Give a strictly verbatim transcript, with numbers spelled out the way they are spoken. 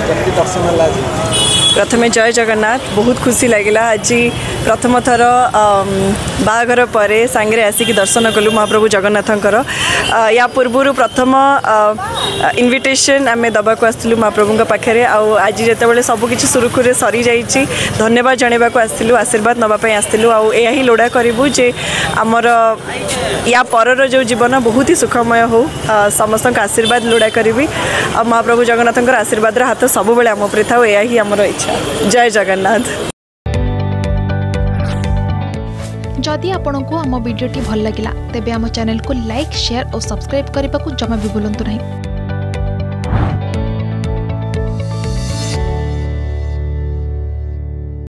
दर्शन है आज प्रथमे जय जगन्नाथ बहुत खुशी लगिला आज प्रथम थर बाघर पर सांगे आसिक दर्शन कलु महाप्रभु जगन्नाथंकर या पूर्व प्रथम इनविटेशन आम दबा को आसलु महाप्रभु पाखे आज जिते सबकि सुरुखुरे सरी जाइए धन्यवाद जनवा को आसलु आशीर्वाद नापी आसलु आया ही लोड़ा करूँ जे आमर या पर जो जीवन बहुत ही सुखमय हो समस्त आशीर्वाद लोड़ा करी महाप्रभु जगन्नाथंकर आशीर्वाद हाथ सब बेले आम उपरे था या ही आमर इच्छा। जय जगन्नाथ। जदि आपंक आम भिडी भल लगा तेब आम चैनल को लाइक शेयर और सब्सक्राइब करने को जमा भी भूलु नहीं।